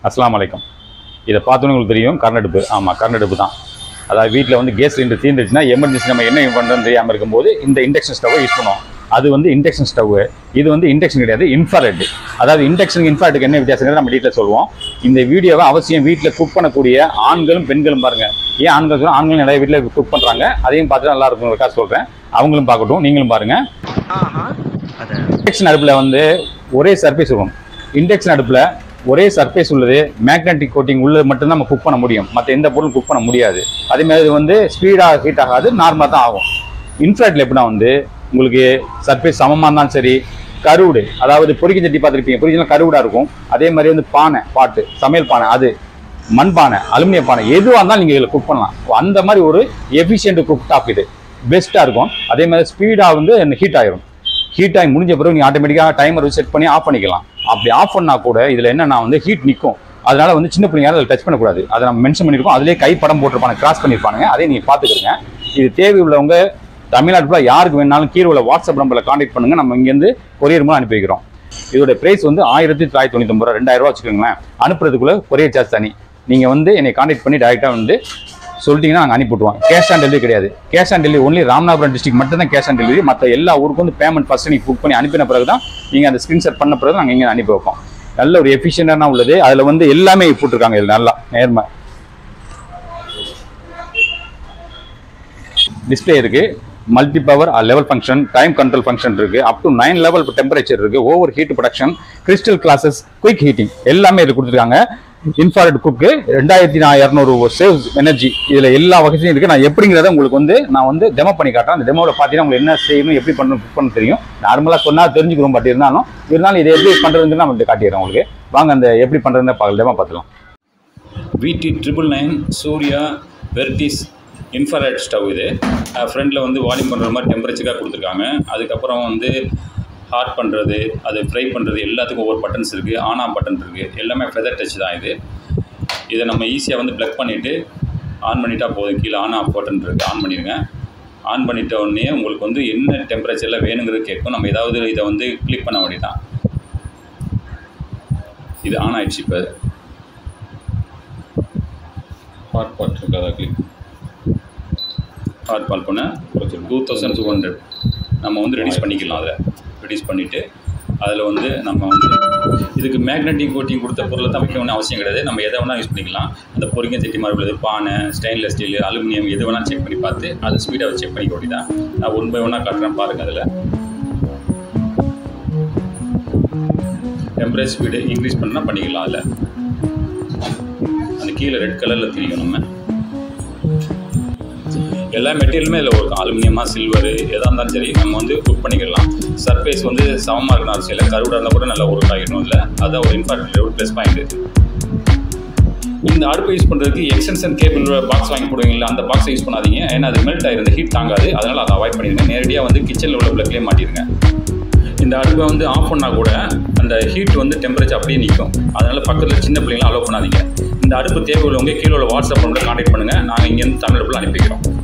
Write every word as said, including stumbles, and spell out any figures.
அஸ்ஸலாமு அலைக்கும். இதை பார்த்தோன்னு உங்களுக்கு தெரியும், கரண்ட் அடுப்பு. ஆமாம், கரண்ட் அடுப்பு தான். அதாவது வீட்டில் வந்து கேஸ் சிலிண்டர் தீர்ந்துச்சுன்னா எமர்ஜென்சி நம்ம என்ன பண்ணுறதுன்னு தெரியாமல் இருக்கும்போது இந்த இண்டக்ஷன் ஸ்டவ்வை யூஸ் பண்ணுவோம். அது வந்து இண்டக்ஷன் ஸ்டவ்வு. இது வந்து இண்டக்ஷன் கிடையாது, இன்ஃப்ராரெட். அதாவது இண்டக்ஷன் இன்ஃப்ராரெட்டுக்கு என்ன வித்தியாசங்கிறது நம்ம வீட்டில் சொல்லுவோம். இந்த வீடியோவை அவசியம் வீட்டில் குக் பண்ணக்கூடிய ஆண்களும் பெண்களும் பாருங்கள். ஏன் ஆண்கள் சொல்லுவோம், ஆண்களும் நிறைய வீட்டில் குக் பண்ணுறாங்க. அதையும் பார்த்துட்டு நல்லா இருக்குங்கிறதுக்காக சொல்கிறேன். அவங்களும் பார்க்கட்டும், நீங்களும் பாருங்கள். இண்டக்ஷன் அடுப்பில் வந்து ஒரே சர்ஃபேஸ் இருக்கும். இண்டக்ஷன் அடுப்பில் ஒரே சர்ஃபேஸ் உள்ளது, மேக்னெட்டிக் கோட்டிங் உள்ளது மட்டும்தான் நம்ம குக் பண்ண முடியும். மற்ற எந்த பொருளும் குக் பண்ண முடியாது. அதேமாதிரி வந்து ஸ்பீடாக ஹீட் ஆகாது, நார்மலாக தான் ஆகும். இன்ஃப்ராரெட்டில் எப்படின்னா வந்து உங்களுக்கு சர்ஃபேஸ் சமமாக இருந்தாலும் சரி, கருவுடு, அதாவது பொரிக்க சட்டி பார்த்துருப்பீங்க, பொரிக்கலாம் கருவுடாக இருக்கும். அதே மாதிரி வந்து பானை, பாட்டு, சமையல் பானை, அது மண் பானை, அலுமினிய பானை, எதுவாக இருந்தாலும் நீங்கள் இதில் குக் பண்ணலாம். அந்த மாதிரி ஒரு எஃபிஷியன்ட் குக் டாப் இது பெஸ்ட்டாக இருக்கும். அதே மாதிரி ஸ்பீடாக வந்து ஹீட் ஆகிரும். ஹீட் ஆகி முடிஞ்ச பிறகு நீங்கள் ஆட்டோமேட்டிக்காக டைமர் செட் பண்ணி ஆஃப் பண்ணிக்கலாம். அப்படி ஆஃப் பண்ணால் கூட இதில் என்னன்னா வந்து ஹீட் நிற்கும். அதனால வந்து சின்ன பிள்ளைங்க அதில் டச் பண்ணக்கூடாது. அதை நம்ம மென்ஷன் பண்ணியிருக்கோம். அதிலே கை படம் போட்டிருப்பாங்க, கிராஸ் பண்ணியிருப்பாங்க. அதே நீங்கள் பார்த்துக்கிறீங்க. இது தேவை உள்ளவங்க தமிழ்நாட்டில் யாருக்கு வேணாலும் கீழே உள்ள வாட்ஸ்அப் நம்பரில் கான்டாக்ட் பண்ணுங்கள். நம்ம இங்கேருந்து கொரியர் மூலம் அனுப்பி வைக்கிறோம். இதோட ப்ரைஸ் வந்து ஆயிரத்தி தொள்ளாயிரத்தி தொண்ணூற்றி ஒன்பது ரூபா, ரெண்டாயிரம் ரூபா வச்சுக்கோங்களேன். அனுப்புறதுக்குள்ள கொரியர் சார்ஜ் தனி. நீங்கள் வந்து என்னை கான்டாக்ட் பண்ணி டேரெக்டாக வந்து சொல்லிட்டீங்கன்னா நாங்கள் அனுப்பிவிட்டுவோம். கேஷ் ஆன் டெலிவரி கிடையாது. Cash on delivery only Ramanathapuram district மட்டும் தான் கேஷ் ஆன் டெலிவரி. மற்ற எல்லா ஊருக்கும் வந்து பேமெண்ட் ஃபஸ்ட்டு நீங்கள் புக் பண்ணி அனுப்பின பிறகு தான் நீங்கள் அந்த ஸ்க்ரீன்ஷாட் பண்ண பிறகு நாங்கள் இங்கே அனுப்பி வைப்போம். நல்ல ஒரு எஃபிஷியண்டான உள்ளது. அதில் வந்து எல்லாமே போட்டிருக்காங்க. இதில் நல்லா நேர்மை டிஸ்பிளே இருக்குது. Multi power level function, time control function இருக்குது. Up to nine level temperature இருக்குது. Over heat protection, crystal glasses, quick heating எல்லாமே இது கொடுத்துருக்காங்க. இன்ஃப்ராரெட் குக்கு ரெண்டாயிரத்தி இரநூறு சேவ் எனர்ஜி. இதில் எல்லா வகையும் இருக்குது. நான் எப்படிங்கிறத உங்களுக்கு வந்து நான் வந்து டெமோ பண்ணி காட்டுறேன். அந்த டெமோவில் பார்த்தீங்கன்னா உங்களுக்கு என்ன செய்யணும், எப்படி பண்ணணும், குக் பண்ண தெரியும். நார்மலாக சொன்னால் தெரிஞ்சுக்கிறோம். பட் இருந்தாலும் இருந்தாலும் இதை எப்படி பண்ணுறதுன்னு நான் வந்து காட்டிடுறேன் உங்களுக்கு. வாங்க அந்த எப்படி பண்ணுறதுன்னு பார்க்க டெமோ பார்த்துக்கலாம். விடி ட்ரிபிள் நைன் சூர்யா வெர்டிஸ் இன்ஃப்ராரெட் ஸ்டவ். இது ஃப்ரண்டில் வந்து வால்யூம் பண்ணுற மாதிரி டெம்பரேச்சராக கொடுத்துருக்காங்க. அதுக்கப்புறம் வந்து ஹாட் பண்ணுறது, அது ஃப்ரை பண்ணுறது எல்லாத்துக்கும் ஒவ்வொரு பட்டன்ஸ் இருக்குது. ஆன் ஆஃப் பட்டன் இருக்குது. எல்லாமே ஃபெதர் டச் தான் இது. இதை நம்ம ஈஸியாக வந்து ப்ளக் பண்ணிவிட்டு ஆன் பண்ணிட்டா போதும். கீழே ஆன் ஆஃப் பட்டன் இருக்குது, ஆன் பண்ணிடுங்க. ஆன் பண்ணிட்ட உடனே உங்களுக்கு வந்து என்ன டெம்பரேச்சரில் வேணுங்கிறது கேட்கும். நம்ம ஏதாவது இதை வந்து கிளிக் பண்ண வேண்டியதான். இது ஆன் ஆகிடுச்சு. இப்போ ஹாட் பாட் இருக்குது, அதை கிளிக் ஹாட் பால் பண்ண ஒரு டூ தௌசண்ட் டூ ஹண்ட்ரட் நம்ம வந்து ரெடியூஸ் பண்ணிக்கலாம். அதில் ரெடியூஸ் பண்ணிவிட்டு அதில் வந்து நம்ம வந்து இதுக்கு மேக்னெட்டிக் கோட்டிங் கொடுத்த பொருளை தான் வைக்கணும்னு அவசியம் கிடையாது. நம்ம எதை வேணால் யூஸ் பண்ணிக்கலாம். அந்த பொரிக்க சட்டி மாதிரி உள்ளது, பானை, ஸ்டெயின்லெஸ் ஸ்டீல், அலுமினியம், எது வேணால் செக் பண்ணி பார்த்து அதை ஸ்பீடாக செக் பண்ணிக்க வேண்டியதான். நான் ஒன் பை ஒன்னாக காட்டுறேன் பாருங்கள். அதில் டெம்பரேச்சர் ஸ்பீடு இன்க்ரீஸ் பண்ணால் பண்ணிக்கலாம். அதில் அந்த கீழே ரெட் கலரில் தெரியும். நம்ம எல்லா மெட்டீரியலுமே இதில் இருக்கும். அலுமினியமாக, சில்வரு, எதாக இருந்தாலும் சரி நம்ம வந்து குக் பண்ணிக்கலாம். சர்ஃபேஸ் வந்து சமமாக இருக்கணும் அவசியம் இல்லை. கருவிடாக இருந்தால் கூட நல்லா ஒர்க் ஆகிடணும். இல்லை அதான் ஒரு இம்பார்ட்டன்ட் ஒரு ப்ளஸ் பாயிண்ட். இந்த அடுப்பை யூஸ் பண்ணுறதுக்கு எக்ஸ்டென்ஷன் கேபிள் பாக்ஸ் வாங்கி போடுவீங்களா, அந்த பாக்ஸை யூஸ் பண்ணாதீங்க. ஏன்னா அது மெல்ட் ஆகிருந்த ஹீட் தாங்காது. அதனால் அதை அவாய்ட் பண்ணிடுங்க. நேரடியாக வந்து கிச்சனில் உள்ள ப்ளக்லேயே மாட்டிடுங்க. இந்த அடுப்பை வந்து ஆஃப் பண்ணால் கூட அந்த ஹீட் வந்து டெம்பரேச்சர் அப்படியே நிற்கும். அதனால் பக்கத்தில் சின்ன பிள்ளைங்களாம் அலோவ் பண்ணாதீங்க. இந்த அடுப்பு தேவை உள்ளவங்க கீழே உள்ள வாட்ஸ்அப் நம்பரில் கான்டாக்ட் பண்ணுங்கள். நாங்கள் இங்கேருந்து தமிழ் அடுப்பில் அனுப்பிக்கிறோம்.